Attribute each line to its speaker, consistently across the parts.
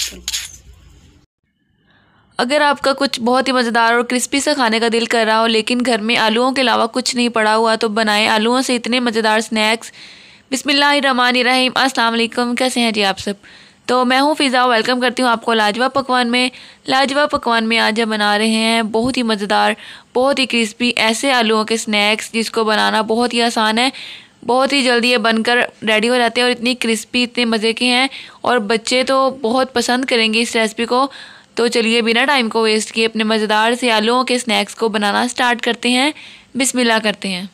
Speaker 1: अगर आपका कुछ बहुत ही मज़ेदार और क्रिस्पी सा खाने का दिल कर रहा हो लेकिन घर में आलूओं के अलावा कुछ नहीं पड़ा हुआ तो बनाएं आलूओं से इतने मज़ेदार स्नैक्स। बिस्मिल्लाहिर्रहमानिर्रहीम। अस्सलाम वालेकुम, कैसे हैं जी आप सब। तो मैं हूँ फ़िज़ा, वेलकम करती हूँ आपको लाजवाब पकवान में। लाजवाब पकवान में आज हम बना रहे हैं बहुत ही मज़ेदार, बहुत ही क्रिस्पी ऐसे आलूओं के स्नैक्स जिसको बनाना बहुत ही आसान है। बहुत ही जल्दी ये बनकर रेडी हो जाते हैं और इतनी क्रिस्पी, इतने मज़े के हैं और बच्चे तो बहुत पसंद करेंगे इस रेसिपी को। तो चलिए बिना टाइम को वेस्ट किए अपने मज़ेदार से आलूओं के स्नैक्स को बनाना स्टार्ट करते हैं। बिस्मिल्लाह करते हैं।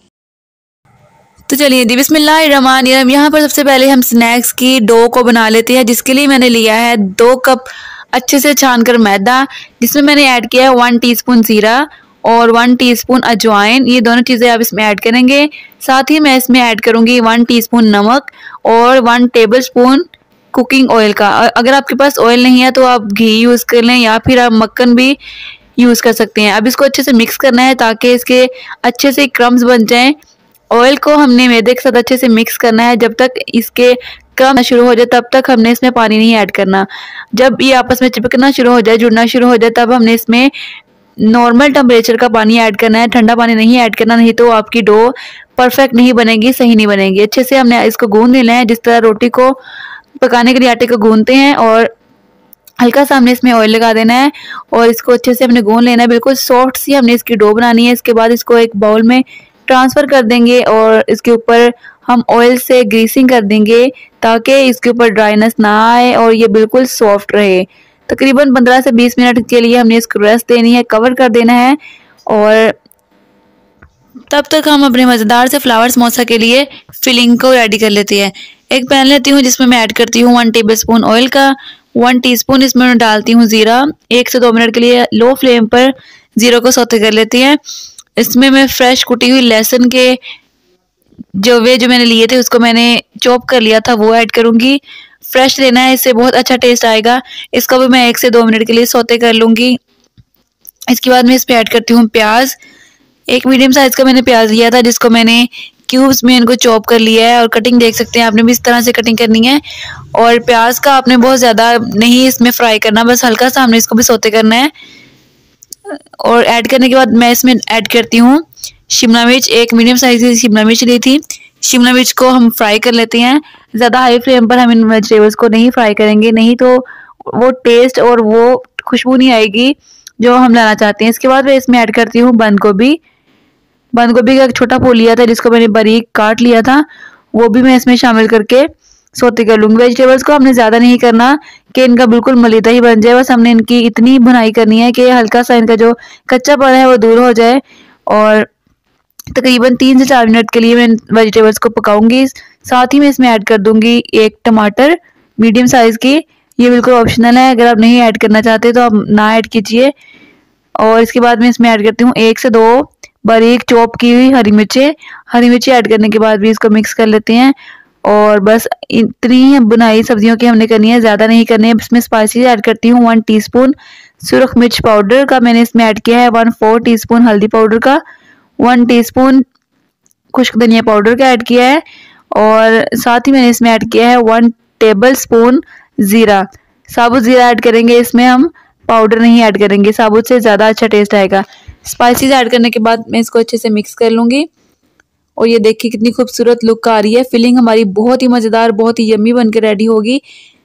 Speaker 1: तो चलिए जी, बिस्मिल्लाहिर्रहमानिर्रहीम। यहाँ पर सबसे पहले हम स्नैक्स की डो को बना लेते हैं, जिसके लिए मैंने लिया है 2 कप अच्छे से छानकर मैदा, जिसमें मैंने ऐड किया है 1 टीस्पून ज़ीरा और 1 टीस्पून अजवाइन। ये दोनों चीज़ें आप इसमें ऐड करेंगे। साथ ही मैं इसमें ऐड करूँगी 1 टीस्पून नमक और 1 टेबलस्पून कुकिंग ऑयल का। अगर आपके पास ऑयल नहीं है तो आप घी यूज़ कर लें या फिर आप मक्खन भी यूज़ कर सकते हैं। अब इसको अच्छे से मिक्स करना है ताकि इसके अच्छे से क्रम्स बन जाएं। ऑयल को हमने मैदे के साथ अच्छे से मिक्स करना है। जब तक इसके क्रम्स शुरू हो जाए तब तक हमने इसमें पानी नहीं ऐड करना। जब ये आपस में चिपकना शुरू हो जाए, जुड़ना शुरू हो जाए, तब हमने इसमें नॉर्मल टेम्परेचर का पानी ऐड करना है, ठंडा पानी नहीं ऐड करना, नहीं तो आपकी डो परफेक्ट नहीं बनेगी, सही नहीं बनेगी। अच्छे से हमने इसको गूंद लेना है, जिस तरह रोटी को पकाने के लिए आटे को गूंदते हैं, और हल्का सा हमने इसमें ऑयल लगा देना है और इसको अच्छे से हमने गूंद लेना है। बिल्कुल सॉफ्ट सी हमने इसकी डो बनानी है। इसके बाद इसको एक बाउल में ट्रांसफ़र कर देंगे और इसके ऊपर हम ऑयल से ग्रीसिंग कर देंगे ताकि इसके ऊपर ड्राइनेस ना आए और ये बिल्कुल सॉफ्ट रहे। तकरीबन 15 से 20 मिनट के लिए हमने इसको रेस्ट देनी है, कवर कर देना है। और तब तक हम अपने मज़ेदार से फ्लावर समोसा के लिए फिलिंग को रेडी कर लेते हैं। एक पैन लेती हूँ जिसमें मैं ऐड करती हूँ 1 टेबलस्पून ऑयल का, 1 टीस्पून इसमें मैं डालती हूँ ज़ीरा। 1 से 2 मिनट के लिए लो फ्लेम पर ज़ीरा को सौते कर लेते हैं। इसमें मैं फ्रेश कुटी हुई लहसुन के जो मैंने लिए थे उसको मैंने चॉप कर लिया था, वो ऐड करूँगी। फ्रेश लेना है, इससे बहुत अच्छा टेस्ट आएगा। इसका भी मैं 1 से 2 मिनट के लिए सौते कर लूँगी। इसके बाद मैं इस पर ऐड करती हूँ प्याज। एक मीडियम साइज़ का मैंने प्याज लिया था, जिसको मैंने क्यूब्स में इनको चॉप कर लिया है और कटिंग देख सकते हैं, आपने भी इस तरह से कटिंग करनी है। और प्याज का आपने बहुत ज़्यादा नहीं इसमें फ्राई करना, बस हल्का सा हमने इसको भी सौते करना है। और ऐड करने के बाद मैं इसमें ऐड करती हूँ शिमला मिर्च। एक मीडियम साइज़ की शिमला मिर्च ली थी। शिमला मिर्च को हम फ्राई कर लेते हैं। ज़्यादा हाई फ्लेम पर हम इन वेजिटेबल्स को नहीं फ्राई करेंगे, नहीं तो वो टेस्ट और वो खुशबू नहीं आएगी जो हम लाना चाहते हैं। इसके बाद मैं इसमें ऐड करती हूँ बंद गोभी। बंद गोभी का एक छोटा फूल लिया था जिसको मैंने बारीक काट लिया था, वो भी मैं इसमें शामिल करके सौते कर लूँगी। वेजिटेबल्स को हमने ज़्यादा नहीं करना कि इनका बिल्कुल मलीदा ही बन जाए, बस हमने इनकी इतनी भुनाई करनी है कि हल्का सा इनका जो कच्चापन है वो दूर हो जाए। और तकरीबन 3 से 4 मिनट के लिए मैं वेजिटेबल्स को पकाऊंगी। साथ ही मैं इसमें ऐड कर दूंगी 1 टमाटर मीडियम साइज़ की। ये बिल्कुल ऑप्शनल है, अगर आप नहीं ऐड करना चाहते तो आप ना ऐड कीजिए। और इसके बाद मैं इसमें ऐड करती हूँ 1 से 2 बारीक चॉप की हुई हरी मिर्चें। हरी मिर्ची ऐड करने के बाद भी इसको मिक्स कर लेते हैं। और बस इतनी ही बुनाई सब्जियों की हमने करनी है, ज़्यादा नहीं करनी है। इसमें स्पाइसेस ऐड करती हूँ 1 टीस्पून सुरख मिर्च पाउडर का मैंने इसमें ऐड किया है, 1/4 टीस्पून हल्दी पाउडर का, 1 टीस्पून खुश्क धनिया पाउडर का ऐड किया है। और साथ ही मैंने इसमें ऐड किया है 1 टेबलस्पून ज़ीरा। साबुत ज़ीरा ऐड करेंगे इसमें, हम पाउडर नहीं ऐड करेंगे, साबुत से ज़्यादा अच्छा टेस्ट आएगा। स्पाइसेस ऐड करने के बाद मैं इसको अच्छे से मिक्स कर लूँगी। और ये देखिए कितनी खूबसूरत लुक आ रही है। फिलिंग हमारी बहुत ही मज़ेदार, बहुत ही यम्मी बनकर रेडी होगी।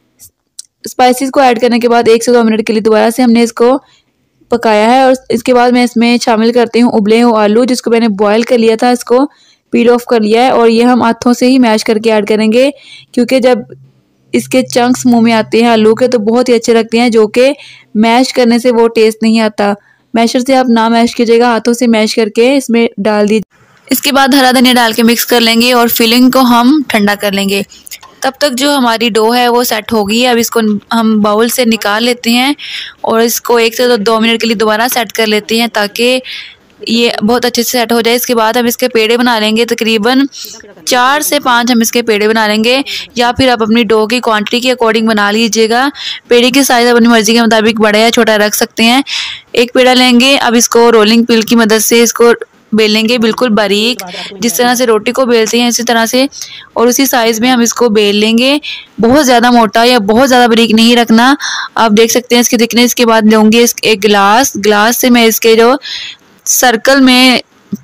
Speaker 1: स्पाइसेस को ऐड करने के बाद 1 से 2 मिनट के लिए दोबारा से हमने इसको पकाया है। और इसके बाद मैं इसमें शामिल करती हूँ उबले हुए आलू, जिसको मैंने बॉयल कर लिया था, इसको पील ऑफ कर लिया है। और ये हम हाथों से ही मैश करके ऐड करेंगे, क्योंकि जब इसके चंक्स मुंह में आते हैं आलू के तो बहुत ही अच्छे लगते हैं, जो कि मैश करने से वो टेस्ट नहीं आता। मैशर से आप ना मैश कीजिएगा, हाथों से मैश करके इसमें डाल दीजिए। इसके बाद हरा धनिया डाल के मिक्स कर लेंगे और फिलिंग को हम ठंडा कर लेंगे। तब तक जो हमारी डो है वो सेट हो गई है। अब इसको हम बाउल से निकाल लेते हैं और इसको 1 से 2 मिनट के लिए दोबारा सेट कर लेते हैं ताकि ये बहुत अच्छे से सेट हो जाए। इसके बाद हम इसके पेड़े बना लेंगे, तकरीबन 4 से 5 हम इसके पेड़े बना लेंगे, या फिर आप अपनी डो की क्वांटिटी के अकॉर्डिंग बना लीजिएगा। पेड़े की साइज़ अपनी मर्ज़ी के मुताबिक बड़ा या छोटा रख सकते हैं। एक पेड़ा लेंगे, अब इसको रोलिंग पिल की मदद से इसको बेलेंगे बिल्कुल बारीक, जिस तरह से रोटी को बेलते हैं इसी तरह से, और उसी साइज़ में हम इसको बेल लेंगे। बहुत ज़्यादा मोटा या बहुत ज़्यादा बारीक नहीं रखना। आप देख सकते हैं इसकी थिकनेस के बाद लूँगी एक गिलास से मैं इसके जो सर्कल में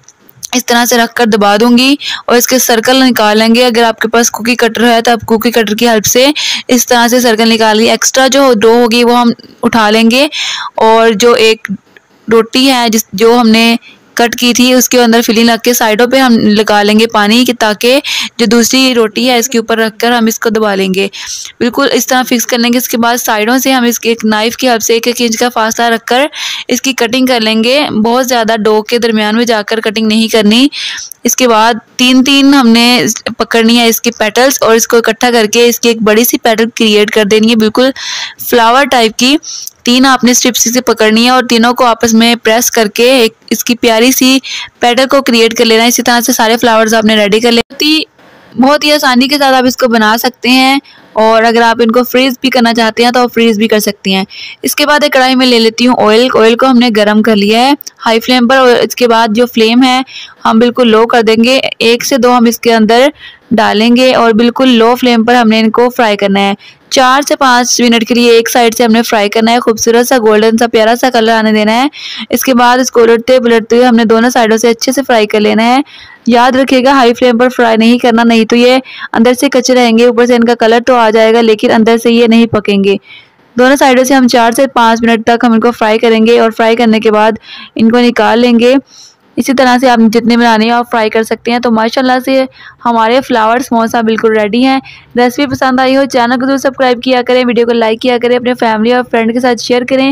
Speaker 1: इस तरह से रखकर दबा दूंगी और इसके सर्कल निकाल लेंगे। अगर आपके पास कुकी कटर है तो आप कुकी कटर की हेल्प से इस तरह से सर्कल निकाल के एक्स्ट्रा जो डो होगी वो हम उठा लेंगे, और जो एक रोटी है जो हमने कट की थी उसके अंदर फिलिंग रख के साइडों पे हम लगा लेंगे पानी कि ताकि जो दूसरी रोटी है इसके ऊपर रखकर हम इसको दबा लेंगे। बिल्कुल इस तरह फिक्स कर लेंगे। इसके बाद साइडों से हम इसके एक नाइफ़ की हेल्प से 1-1 इंच का फासला रखकर इसकी कटिंग कर लेंगे। बहुत ज़्यादा डो के दरमियान में जाकर कटिंग नहीं करनी। इसके बाद 3-3 हमने पकड़नी है इसकी पेटल्स, और इसको इकट्ठा करके इसकी एक बड़ी सी पेटल क्रिएट कर देनी है, बिल्कुल फ्लावर टाइप की। 3 आपने स्ट्रिप्स से पकड़नी है और तीनों को आपस में प्रेस करके एक इसकी प्यारी सी पेटल को क्रिएट कर लेना है। इसी तरह से सारे फ्लावर्स आपने रेडी कर लेती। बहुत ही आसानी के साथ आप इसको बना सकते हैं, और अगर आप इनको फ्रीज़ भी करना चाहते हैं तो आप फ्रीज़ भी कर सकती हैं। इसके बाद एक कढ़ाई में ले लेती हूँ ऑयल को हमने गर्म कर लिया है हाई फ्लेम पर, और इसके बाद जो फ्लेम है हम बिल्कुल लो कर देंगे। 1 से 2 हम इसके अंदर डालेंगे और बिल्कुल लो फ्लेम पर हमने इनको फ्राई करना है। 4 से 5 मिनट के लिए एक साइड से हमने फ्राई करना है, खूबसूरत सा गोल्डन सा प्यारा सा कलर आने देना है। इसके बाद इसको उलटते पुलटते हुए हमने दोनों साइडों से अच्छे से फ्राई कर लेना है। याद रखिएगा हाई फ्लेम पर फ्राई नहीं करना, नहीं तो ये अंदर से कच्चे रहेंगे। ऊपर से इनका कलर तो आ जाएगा लेकिन अंदर से ये नहीं पकेंगे। दोनों साइडों से हम 4 से 5 मिनट तक हम इनको फ्राई करेंगे, और फ्राई करने के बाद इनको निकाल लेंगे। इसी तरह से आप जितने बनाने हैं आप फ्राई कर सकते हैं। तो माशाल्लाह से हमारे फ्लावर समोसा बिल्कुल रेडी हैं। रेसिपी पसंद आई हो चैनल को जरूर सब्सक्राइब किया करें, वीडियो को लाइक किया करें, अपने फैमिली और फ्रेंड के साथ शेयर करें,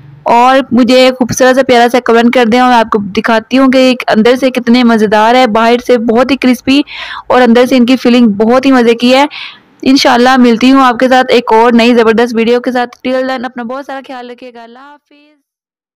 Speaker 1: और मुझे खूबसूरत सा प्यारा सा कमेंट कर दें। और मैं आपको दिखाती हूँ कि अंदर से कितने मज़ेदार है, बाहर से बहुत ही क्रिस्पी और अंदर से इनकी फीलिंग बहुत ही मज़े की है। इंशाल्लाह मिलती हूँ आपके साथ एक और नई ज़बरदस्त वीडियो के साथ। टिल देन अपना बहुत सारा ख्याल रखिएगा। अल्लाह हाफिज़।